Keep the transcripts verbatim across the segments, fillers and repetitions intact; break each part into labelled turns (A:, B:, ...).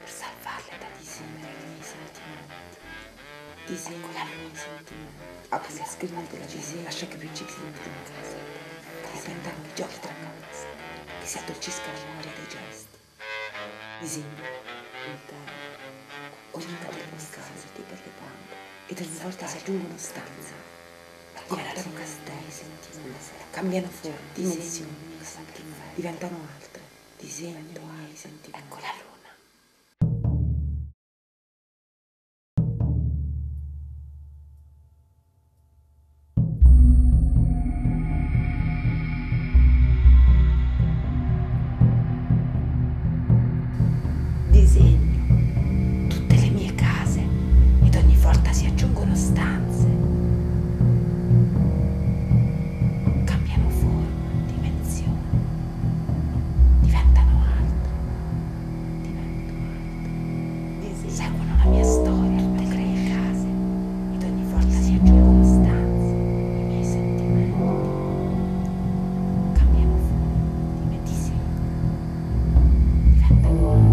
A: salvarle da disimere i miei sentimenti. Disegno
B: Eccola
A: i miei sentimenti.
B: Apri la scrivania della disegno, lascia che principino in casa, che diventano i giochi tra noi, che si addolcisca la memoria dei gesti. Disegno il tempo, ognuna delle case per le bande, ed ogni volta si aggiungono stanze, diventano castelli, sentimenti, cambiano forme, dimensioni, diventano altre, disegno i miei sentimenti.
A: Ecco la luna.
B: Disegno tutte le mie case ed ogni volta si aggiungono stanze, cambiano forma, dimensione, diventano altre, divento altre, disegno. Seguono la mia storia tutte le mie case ed ogni volta si aggiungono stanze, i miei sentimenti, cambiano forma, dimensione, diventano altre.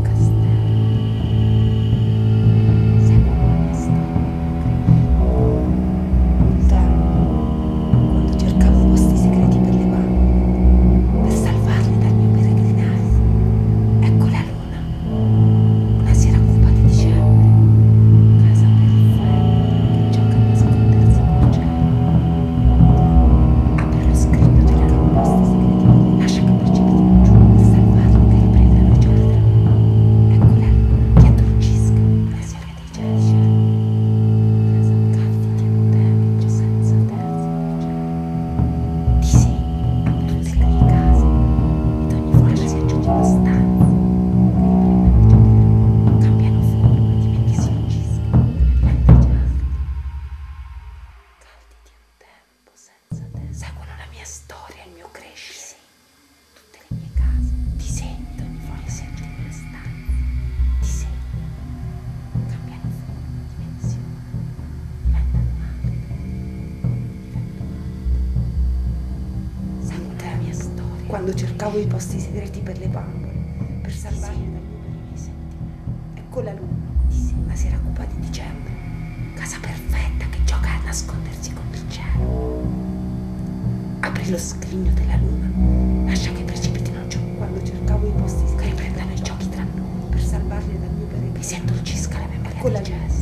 B: Seguono la mia storia, il mio crescere, tutte le mie case, disegno, ogni volta si aggiungono stanze, disegno, cambiano forma, dimensione, diventano altre, diventano altre. Seguono la mia storia. Quando cercavo i posti segreti per le bambole, per salvarmi dal mio per i miei sentimenti. Ecco la luna, una sera cupa di dicembre, casa perfetta che gioca a nascondersi contro il cielo. Apri lo scrigno della luna, lascia che precipitino giù. Quando cercavo i posti che riprendano i giochi tra noi, per salvarli dal mio pericolo, che si addolcisca la memoria dei gesti.